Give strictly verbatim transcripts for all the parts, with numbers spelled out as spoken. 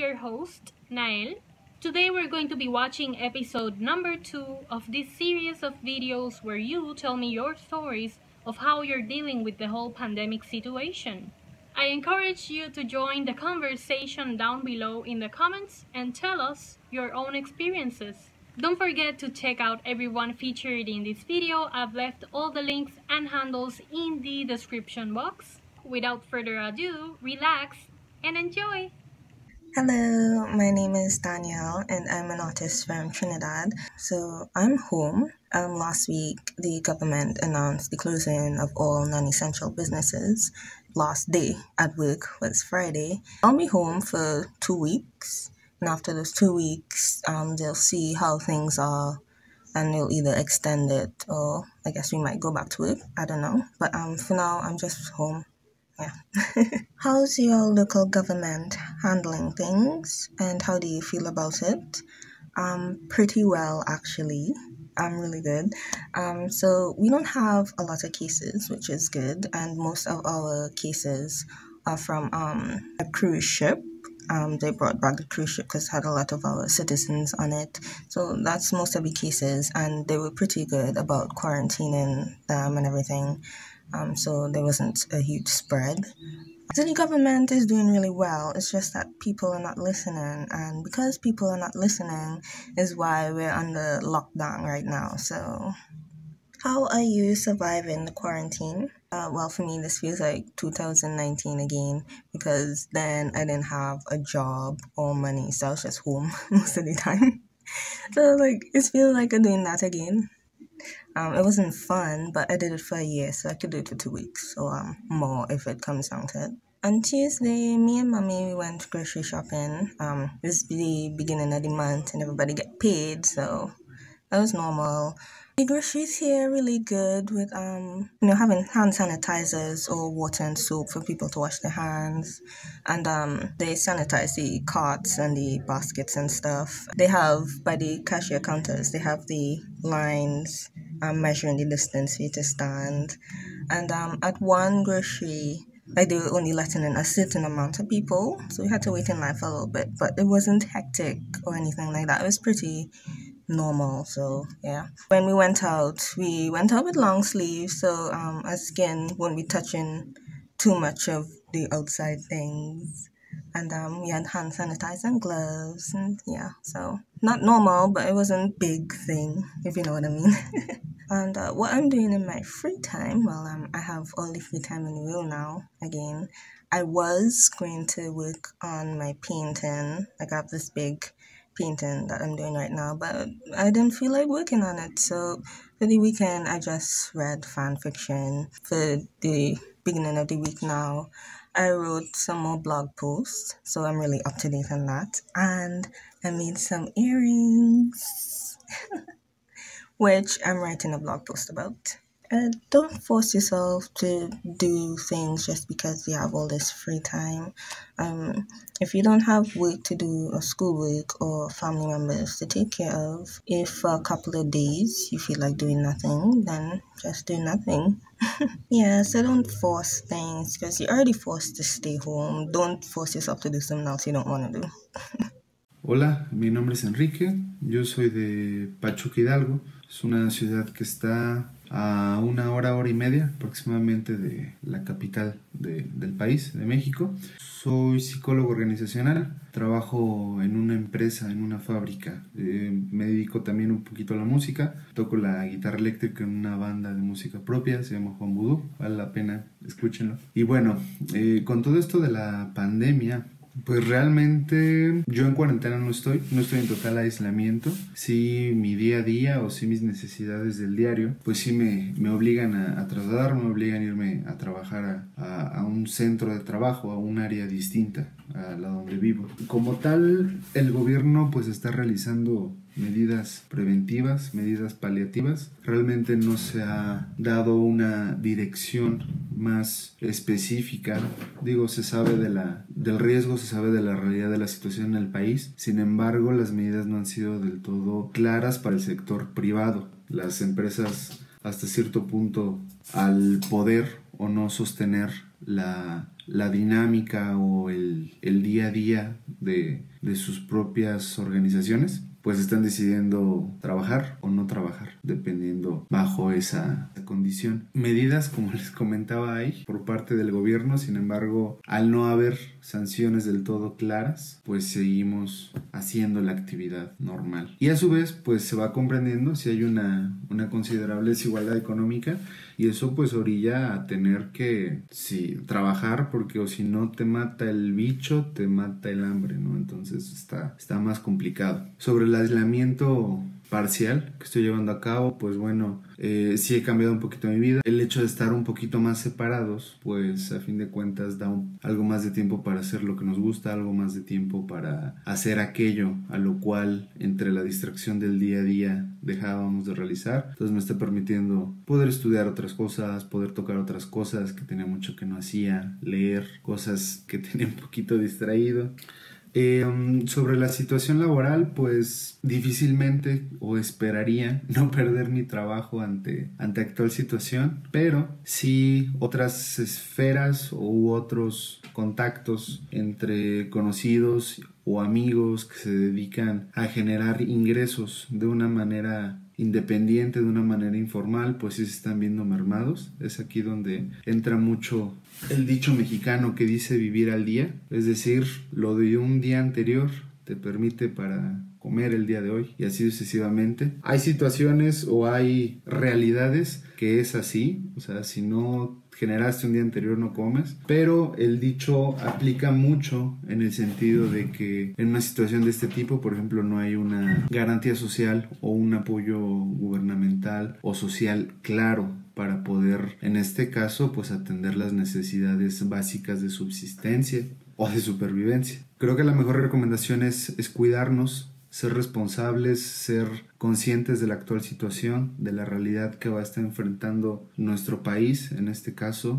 your host, Nael. Today we're going to be watching episode number two of this series of videos where you tell me your stories of how you're dealing with the whole pandemic situation. I encourage you to join the conversation down below in the comments and tell us your own experiences. Don't forget to check out everyone featured in this video. I've left all the links and handles in the description box. Without further ado, relax and enjoy! Hello, my name is Danielle and I'm an artist from Trinidad. So I'm home. Um, last week, the government announced the closing of all non-essential businesses. Last day at work was Friday. I'll be home for two weeks. And after those two weeks, um, they'll see how things are and they'll either extend it or I guess we might go back to work. I don't know. But um, for now, I'm just home. Yeah. How's your local government handling things and how do you feel about it? Um, pretty well, actually. I'm really good. Um, so we don't have a lot of cases, which is good. And most of our cases are from um, a cruise ship. Um, they brought back the cruise ship because it had a lot of our citizens on it. So that's most of the cases. And they were pretty good about quarantining them and everything. Um, so there wasn't a huge spread. So the government is doing really well. It's just that people are not listening. And because people are not listening is why we're under lockdown right now. So how are you surviving the quarantine? Uh, well, for me, this feels like two thousand nineteen again because then I didn't have a job or money. So I was just home most of the time. So like, it feels like I'm doing that again. Um, it wasn't fun, but I did it for a year, so I could do it for two weeks, so um, more if it comes down to it. On Tuesday, me and mommy we went grocery shopping. Um, it was the beginning of the month, and everybody get paid, so that was normal. The groceries here are really good with um, you know, having hand sanitizers or water and soap for people to wash their hands, and um, they sanitize the carts and the baskets and stuff. They have by the cashier counters, they have the lines um, measuring the distance for you to stand, and um, at one grocery. Like they were only letting in a certain amount of people, so we had to wait in line for a little bit. But it wasn't hectic or anything like that. It was pretty normal, so yeah. When we went out, we went out with long sleeves, so um, our skin won't be touching too much of the outside things. And um, we had hand sanitizer and gloves, and yeah, so not normal, but it wasn't big thing, if you know what I mean. And uh, what I'm doing in my free time, well, um, I have all the free time in the world now, again. I was going to work on my painting. Like I have this big painting that I'm doing right now, but I didn't feel like working on it. So for the weekend, I just read fan fiction. For the beginning of the week now, I wrote some more blog posts, so I'm really up to date on that. And I made some earrings, which I'm writing a blog post about. Uh, don't force yourself to do things just because you have all this free time. Um, if you don't have work to do or schoolwork or family members to take care of, if for a couple of days you feel like doing nothing, then just do nothing. Yeah, so don't force things because you're already forced to stay home. Don't force yourself to do something else you don't want to do. Hola, mi nombre es Enrique, yo soy de Pachuca Hidalgo, es una ciudad que está a una hora, hora y media aproximadamente de la capital de, del país, de México. Soy psicólogo organizacional, trabajo en una empresa, en una fábrica, eh, me dedico también un poquito a la música, toco la guitarra eléctrica en una banda de música propia, se llama Juan Vudú, vale la pena, escúchenlo. Y bueno, eh, con todo esto de la pandemia, pues realmente yo en cuarentena no estoy, no estoy en total aislamiento. Sí, mi día a día o sí mis necesidades del diario, pues sí me, me obligan a, a trasladarme, me obligan a irme a trabajar a, a, a un centro de trabajo, a un área distinta a la donde vivo. Como tal, el gobierno pues está realizando medidas preventivas, medidas paliativas. Realmente no se ha dado una dirección más específica. Digo, se sabe de la, del riesgo, se sabe de la realidad de la situación en el país. Sin embargo, las medidas no han sido del todo claras para el sector privado. Las empresas, hasta cierto punto, al poder o no sostener la, la dinámica o el, el día a día de, de sus propias organizaciones, pues están decidiendo trabajar o no trabajar, dependiendo bajo esa condición. Medidas, como les comentaba ahí, por parte del gobierno, sin embargo, al no haber sanciones del todo claras, pues seguimos haciendo la actividad normal. Y a su vez, pues se va comprendiendo si hay una, una considerable desigualdad económica, y eso pues orilla a tener que sí, trabajar, porque o si no te mata el bicho, te mata el hambre, ¿no? Entonces está, está más complicado. Sobre el aislamiento parcial que estoy llevando a cabo, pues bueno, eh, sí he cambiado un poquito mi vida. El hecho de estar un poquito más separados, pues a fin de cuentas da un, algo más de tiempo para hacer lo que nos gusta, algo más de tiempo para hacer aquello a lo cual entre la distracción del día a día dejábamos de realizar. Entonces me está permitiendo poder estudiar otras cosas, poder tocar otras cosas que tenía mucho que no hacía, leer cosas que tenía un poquito distraído. Eh, sobre la situación laboral, pues difícilmente o esperaría no perder mi trabajo ante, ante actual situación, pero sí otras esferas u otros contactos entre conocidos o amigos que se dedican a generar ingresos de una manera independiente, de una manera informal, pues sí se están viendo mermados. Es aquí donde entra mucho el dicho mexicano que dice vivir al día, es decir, lo de un día anterior te permite para comer el día de hoy y así sucesivamente. Hay situaciones o hay realidades que es así, o sea, si no generaste un día anterior no comes, pero el dicho aplica mucho en el sentido de que en una situación de este tipo, por ejemplo, no hay una garantía social o un apoyo gubernamental o social claro para poder, en este caso, pues atender las necesidades básicas de subsistencia o de supervivencia. Creo que la mejor recomendación es, es cuidarnos, ser responsables, ser conscientes de la actual situación, de la realidad que va a estar enfrentando nuestro país, en este caso,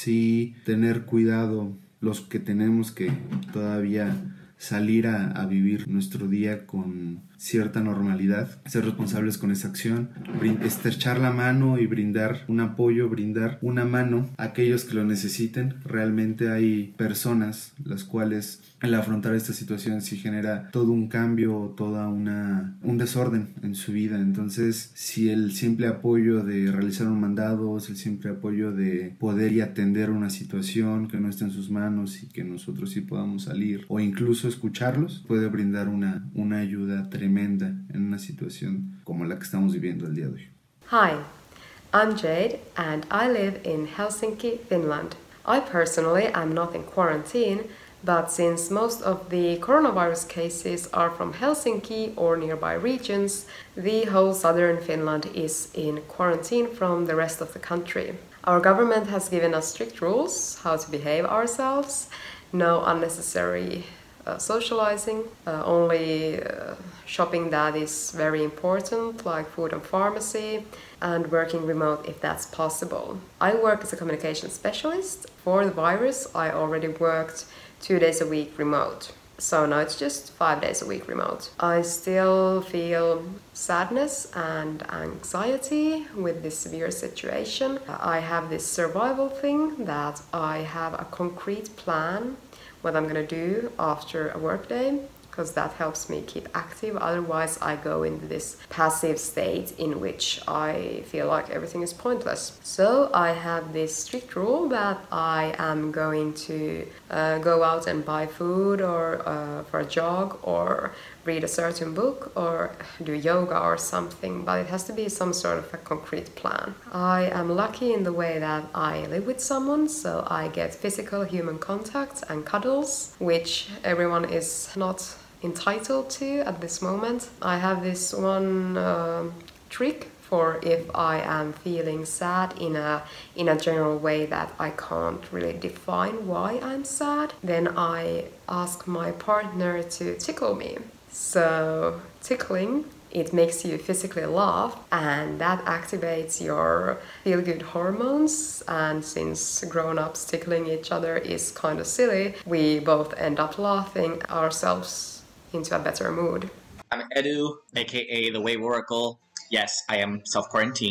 sí tener cuidado los que tenemos que todavía salir a, a vivir nuestro día con cierta normalidad, ser responsables con esa acción, estrechar la mano y brindar un apoyo, brindar una mano a aquellos que lo necesiten. Realmente hay personas las cuales al afrontar esta situación sí genera todo un cambio, toda una un desorden en su vida. Entonces, si el simple apoyo de realizar un mandado, el simple apoyo de poder y atender una situación que no está en sus manos y que nosotros sí podamos salir o incluso escucharlos, puede brindar una, una ayuda tremenda en una situación como la que estamos viviendo el día de hoy. Hi, I'm Jade and I live in Helsinki, Finland. I personally am not in quarantine, but since most of the coronavirus cases are from Helsinki or nearby regions, the whole southern Finland is in quarantine from the rest of the country. Our government has given us strict rules how to behave ourselves, no unnecessary Uh, socializing, uh, only uh, shopping that is very important, like food and pharmacy, and working remote if that's possible. I work as a communication specialist. For the virus, I already worked two days a week remote. So now it's just five days a week remote. I still feel sadness and anxiety with this severe situation. I have this survival thing that I have a concrete plan what I'm gonna do after a workday, because that helps me keep active. Otherwise, I go into this passive state in which I feel like everything is pointless. So I have this strict rule that I am going to uh, go out and buy food or uh, for a jog or read a certain book or do yoga or something, but it has to be some sort of a concrete plan. I am lucky in the way that I live with someone, so I get physical human contact and cuddles, which everyone is not entitled to at this moment. I have this one uh, trick for if I am feeling sad in a in a general way that I can't really define why I'm sad, then I ask my partner to tickle me. So tickling, it makes you physically laugh and that activates your feel-good hormones, and since grown-ups tickling each other is kind of silly, we both end up laughing ourselves into a better mood. I'm Edu, aka the Wave Oracle. Yes, I am self-quarantined.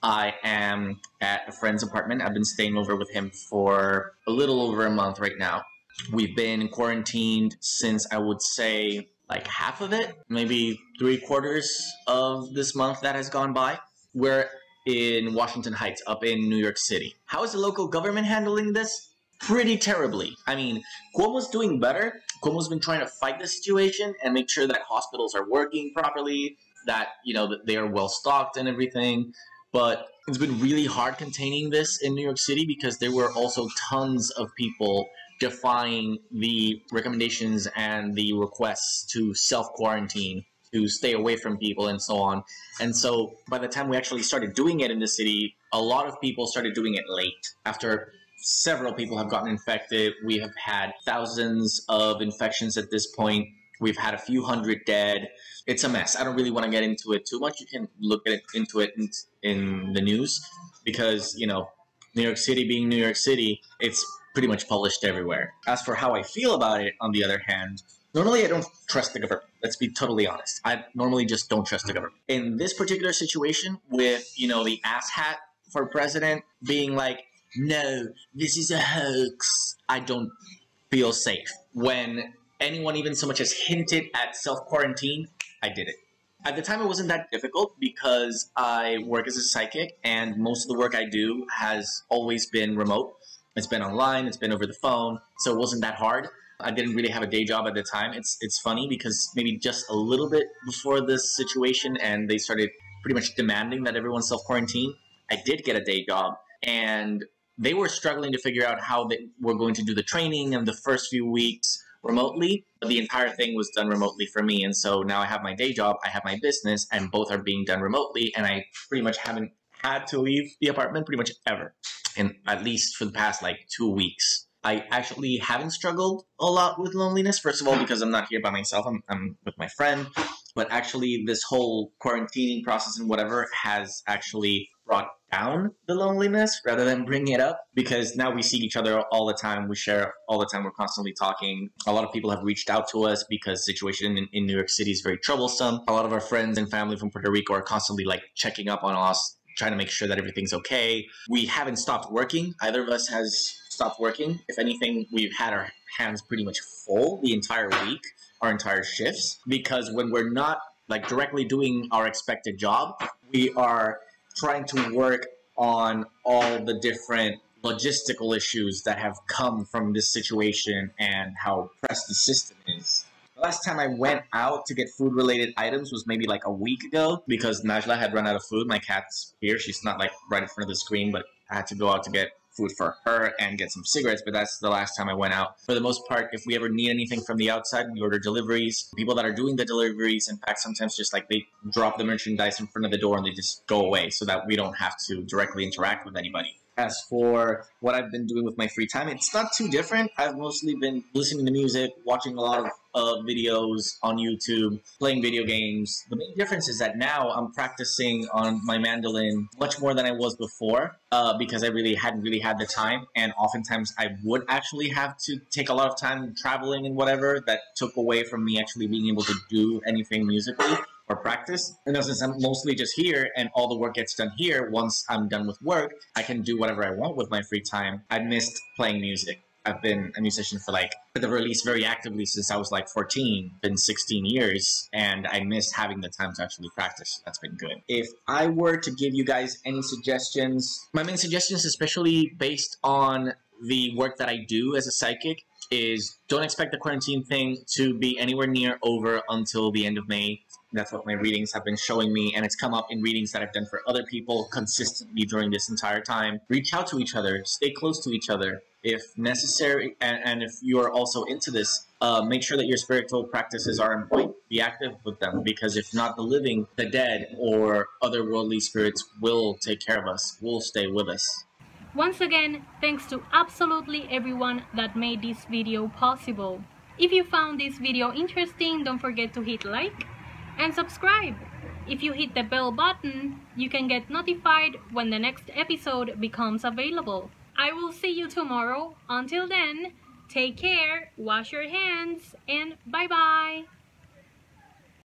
I am at a friend's apartment. I've been staying over with him for a little over a month right now. We've been quarantined since, I would say, like half of it, maybe three quarters of this month that has gone by. We're in Washington Heights, up in New York City. How is the local government handling this? Pretty terribly. I mean, Cuomo's doing better. Cuomo's been trying to fight the situation and make sure that hospitals are working properly, that, you know, that they are well stocked and everything. But it's been really hard containing this in New York City because there were also tons of people defying the recommendations and the requests to self-quarantine, to stay away from people and so on. And so by the time we actually started doing it in the city, a lot of people started doing it late. After several people have gotten infected, we have had thousands of infections at this point. We've had a few hundred dead. It's a mess. I don't really want to get into it too much. You can look at it, into it in, in the news because, you know, New York City being New York City, it's pretty much published everywhere. As for how I feel about it, on the other hand, normally I don't trust the government. Let's be totally honest. I normally just don't trust the government. In this particular situation with, you know, the asshat for president being like, no, this is a hoax, I don't feel safe. When anyone even so much as hinted at self-quarantine, I did it. At the time, it wasn't that difficult because I work as a psychic and most of the work I do has always been remote. It's been online, it's been over the phone, so it wasn't that hard. I didn't really have a day job at the time. It's it's funny because maybe just a little bit before this situation and they started pretty much demanding that everyone self-quarantine, I did get a day job. And they were struggling to figure out how they were going to do the training in the first few weeks remotely. The entire thing was done remotely for me. And so now I have my day job, I have my business, and both are being done remotely. And I pretty much haven't had to leave the apartment pretty much ever, and at least for the past like two weeks. I actually haven't struggled a lot with loneliness. First of all, because I'm not here by myself, I'm, I'm with my friend. But actually, this whole quarantining process and whatever has actually brought down the loneliness rather than bringing it up, because now we see each other all the time. We share all the time. We're constantly talking. A lot of people have reached out to us because the situation in, in New York City is very troublesome. A lot of our friends and family from Puerto Rico are constantly like checking up on us, trying to make sure that everything's okay. We haven't stopped working. Either of us has stopped working. If anything, we've had our hands pretty much full the entire week, our entire shifts, because when we're not like directly doing our expected job, we are trying to work on all the different logistical issues that have come from this situation and how pressed the system is. The last time I went out to get food-related items was maybe like a week ago because Najla had run out of food. My cat's here. She's not like right in front of the screen, but I had to go out to get food for her and get some cigarettes, but that's the last time I went out. For the most part, if we ever need anything from the outside, we order deliveries. People that are doing the deliveries, in fact, sometimes just like they drop the merchandise in front of the door and they just go away so that we don't have to directly interact with anybody. As for what I've been doing with my free time, it's not too different. I've mostly been listening to music, watching a lot of uh, videos on YouTube, playing video games. The main difference is that now I'm practicing on my mandolin much more than I was before uh, because I really hadn't really had the time. And oftentimes I would actually have to take a lot of time traveling and whatever that took away from me actually being able to do anything musically or practice. And since I'm mostly just here and all the work gets done here, once I'm done with work, I can do whatever I want with my free time. I missed playing music. I've been a musician for like, at the release, very actively since I was like fourteen, been sixteen years, and I missed having the time to actually practice. That's been good. If I were to give you guys any suggestions, my main suggestions, especially based on the work that I do as a psychic, is don't expect the quarantine thing to be anywhere near over until the end of May. That's what my readings have been showing me, and it's come up in readings that I've done for other people consistently during this entire time. Reach out to each other, stay close to each other if necessary, and, and if you are also into this, uh, make sure that your spiritual practices are in point. Be active with them, because if not, the living, the dead, or otherworldly spirits will take care of us, will stay with us. Once again, thanks to absolutely everyone that made this video possible. If you found this video interesting, don't forget to hit like and subscribe. If you hit the bell button, you can get notified when the next episode becomes available. I will see you tomorrow. Until then, take care, wash your hands, and bye-bye!